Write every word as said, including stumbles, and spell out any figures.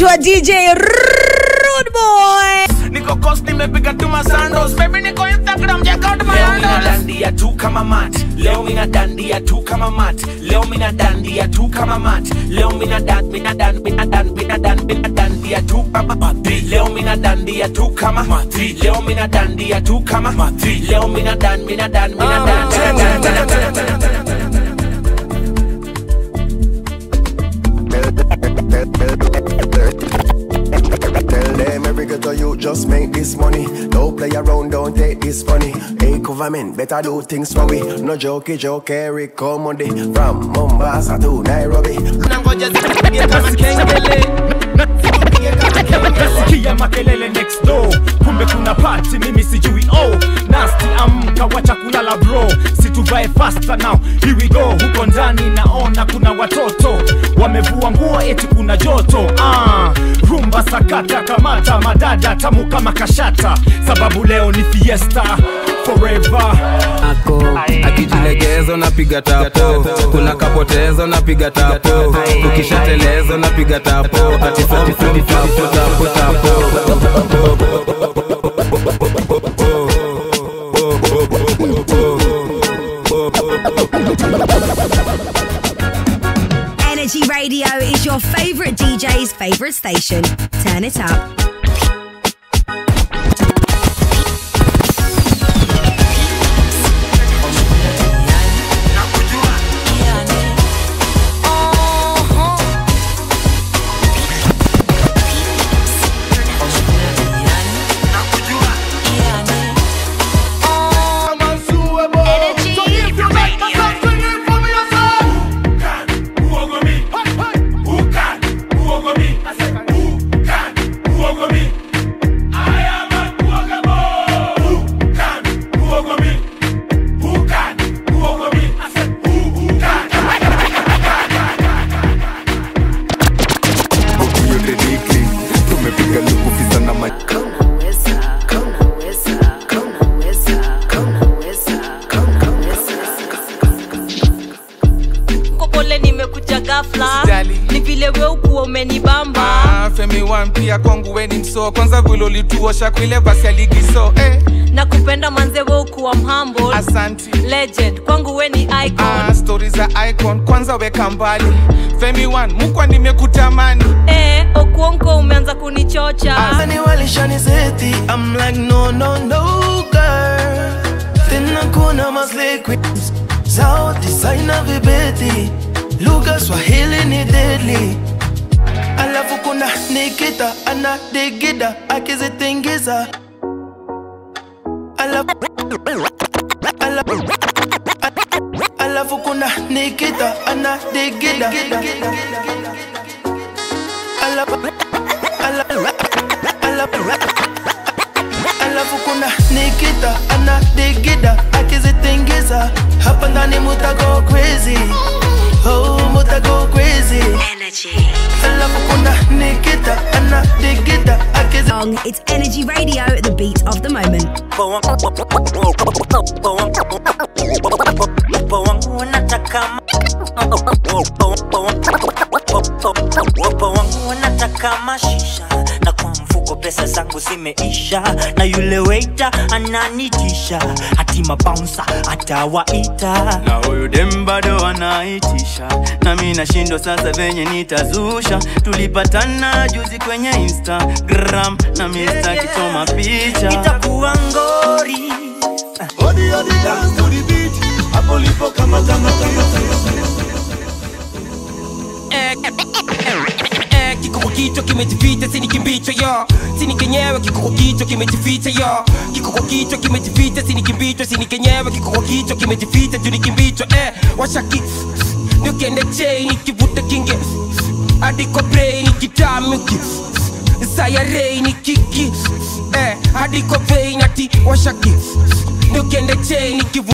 anaitwa D J Rudeboy. Niko coast nimepiga tu masandos. Baby niko Instagram check out my handles. Leo mina dandia tu kama mat. Leo mina dandia tu kama mat. Leo mina dandia tu kama mat. Leo mina dan mina dan mina dan mina dan mina dandia tu kama mat. Leo mina dandia tu kama mat. Leo mina dandia tu kama mat. Leo mina dan mina dan mina dan. Tell them every ghetto you just make this money. Don't play around, don't take this funny. Hey government, better do things for we. No jokey joke, Eric Comedy. From Mombasa to Nairobi. Nasikia makelele next door. Kumbe kuna party mimi sijui. Oh, nasty amka wacha kulala bro. Situvae faster now, here we go. Huko ndani naona kuna watoto wamevua nguo eti kuna joto. Ah, rumba sakata kamata madada tamu kama kashata. Sababu leo ni fiesta forever. Ako akijilegezo napiga tapo. Kuna kapotezo napiga tapo. Ukishatelezo napiga tapo. Ati forty forty tapo tapo tapo. N R G Radio is your favorite D J's favorite station. Turn it up. Ni vile wewe ukuwa umenibamba. Ah, Femi one pia kwangu weni mso. Kwanza vile ulituosha kuile basi ya ligiso eh. Nakupenda manze wewe ukuwa mhamble. Asanti Legend, kwangu weni icon. Ah, stories za icon, kwanza weka mbali. Femi one, mukwa nimekutamani. Eh, okuonko umeanza kunichocha. Ani walishani zeti, I'm like no no no girl. Tena kuna masle queens, zao designer vibeti. Lugha Swahili ni deadly. Alafu kuna Nikita ana digida akizitingiza. Alafu Alafu Alafu kuna Nikita ana digida. Alafu Alafu kuna Nikita ana digida akizitingiza. Hapa ndani muta go crazy. Oh, muta go crazy. Energy. Alafu kuna Nikita ana digida akizitingiza. It's N R G Radio, the beat of the moment. Wanataka mashisha na kwa mfuko pesa zangu zimeisha. Na yule waiter ananitisha, hati mabouncer atawaita. Na huyu dem bado anaitisha, na mimi nashindwa sasa venye nitazusha. Tulipatana juzi kwenye Instagram, na mimi sitaki toma picha. Itakuwa ngori. Odi odi dance to the beat. Hapo lipo kama kama kama. Kikuko kichwa kimejificha sini kimbicho yo. Sini kenyewe kikuko kichwa kimejificha yo. Kikuko kichwa kimejificha sini kimbicho. Sini kenyewe kikuko kichwa kimejificha juni kimbicho eh. Washaki Nukende chain nikivuta kinge hadi kwa brain nikitamuki. Saya rain kiki eh hadi kwa vein ati washaki Nukende chain nikivuta